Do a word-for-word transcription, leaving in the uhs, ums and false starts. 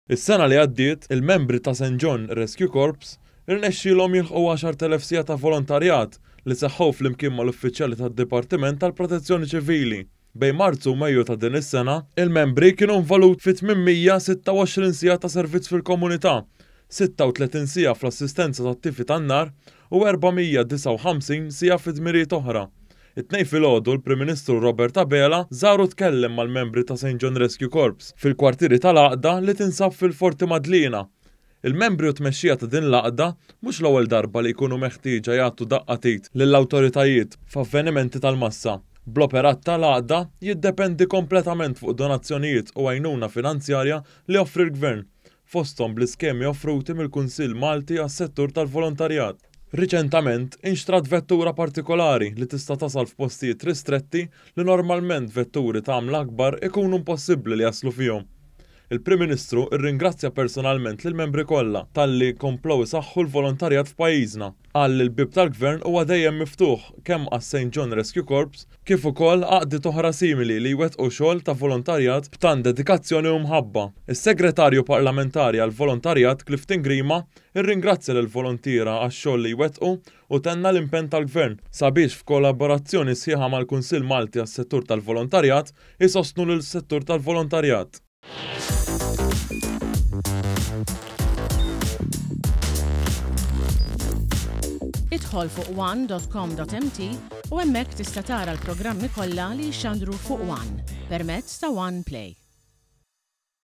Is-sena li għaddiet, il-membri ta' Saint John Rescue Corps irnexxielhom jilħqu għaxar elef sija ta' volontarjat li seħħu flimkien mal-uffiċjali tad-Dipartiment tal-Protezzjoni Ċivili. Bejn Marzu u Mejju ta' din is-sena, il-membri kienu involut fi tminmija sitta u għoxrin sija ta' servizz fil-komunità, sitta u tletin sija fl-assistenza tat-tifi tan-nar u erba'mija disa' u ħamsin sija fi dmirijiet oħra. It-tnejn filgħodu l-Prim Ministru Robert Abela żaru tkellem mal-membri ta' Saint John Rescue Corps fil-kwartieri tal-Għaqda li tinsab fil-Forti Madlina. Il-membri u tmexxija ta' din l-Għaqda mhux l-ewwel darba li jkunu meħtieġa jagħtu daqqatit lill-awtoritajiet f'avvenimenti tal-massa. Bl-operat tal-Għaqda jiddependi kompletament fuq donazzjonijiet u għajnuna finanzjarja li offri l-Gvern, fosthom bl-iskemi offruti mill-Kunsill Malti għas-settur tal-volontarjat. Riċentament inxtrat vettura partikolari li tista' tasal f'postijiet ristretti li normalment vetturi ta' għamla akbar ikunu impossibbli li jaslu fihom. Il-Prim Ministru irringrazzja personalment lill membri kollha talli komplew isaħħu l-volontarjat f'pajjiżna. Qal li l-bib tal-Gvern huwa dejjem miftuħ kemm għas-Saint John Rescue Corps kif ukoll għaqdiet oħra simili li jwettqu xogħol ta' volontarjat b'tant dedikazzjoni u mħabba. Is-Segretarju Parlamentari għall-Volontarjat Clifton Grima irringrazzja lill-volontiera għax-xogħol li jwettqu u tenna l-impenn tal-Gvern sabiex f'kollaborazzjoni sħiħa mal-Kunsill Malti għas-settur tal-volontarjat isostnu lill-settur tal-volontarjat. Idħol fuq one dot com dot m t u hemmhekk tista' tara l-programmi kollha li jxandru fuq One permezz ta' One Play.